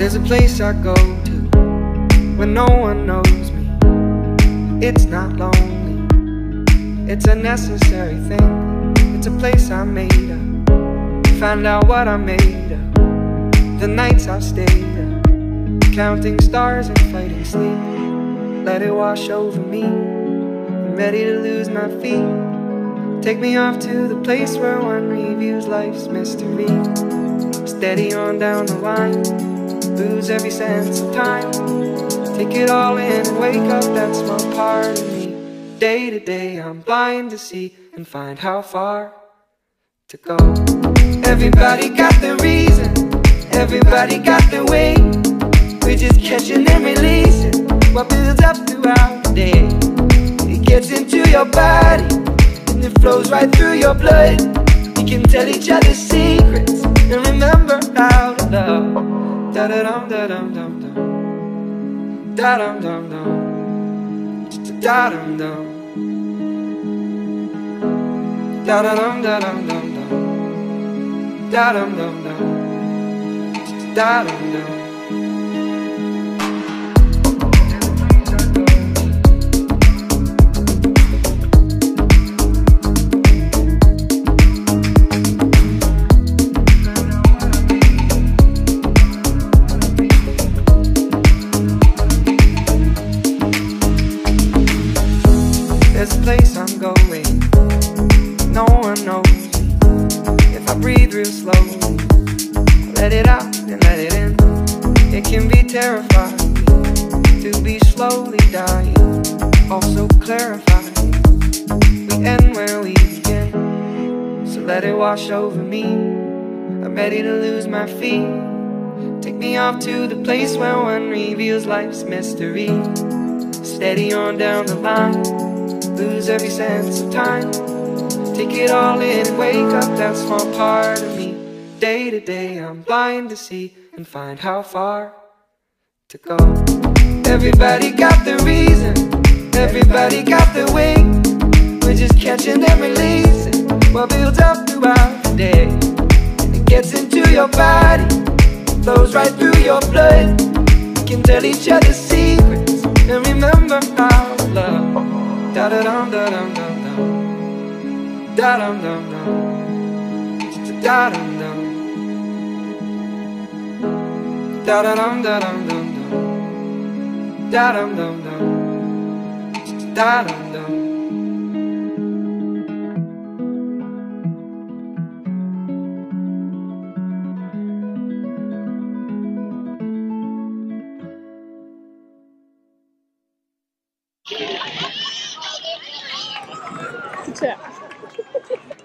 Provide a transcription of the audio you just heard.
There's a place I go to when no one knows me. It's not lonely, it's a necessary thing. It's a place I made up, find out what I made of. The nights I've stayed up, counting stars and fighting sleep. Let it wash over me, I'm ready to lose my feet. Take me off to the place where one reviews life's mystery. Steady on down the line, lose every sense of time. Take it all in and wake up that small part of me. Day to day I'm blind to see and find how far to go. Everybody got their reason, everybody got their way. We're just catching and releasing what builds up throughout the day. It gets into your body and it flows right through your blood. We can tell each other secrets and remember how to love. Da-da-dum, da-dum, dum, dum. Da-dum, dum, dum. Da-dum, dum. Da-da-dum, da-dum, dum, dum. Da-dum, dum, dum. Da-dum, dum. There's a place I'm going, no one knows me. If I breathe real slowly, let it out and let it in. It can be terrifying to be slowly dying, also clarifying. We end where we begin, so let it wash over me. I'm ready to lose my feet. Take me off to the place where one reveals life's mystery. Steady on down the line, lose every sense of time. Take it all in and wake up that small part of me. Day to day I'm blind to see and find how far to go. Everybody got their reason, everybody got their way. We're just catching and releasing what builds up throughout the day. And it gets into your body, flows right through your blood. We can tell each other secrets and remember how to love. Da-da-dum, da-dum, dum, dum. Da-dum, dum, dum. Da-dum, dum. Da-da-dum, da-dum, dum, dum. Da-dum, dum, dum. Da-dum, dum. Ciao.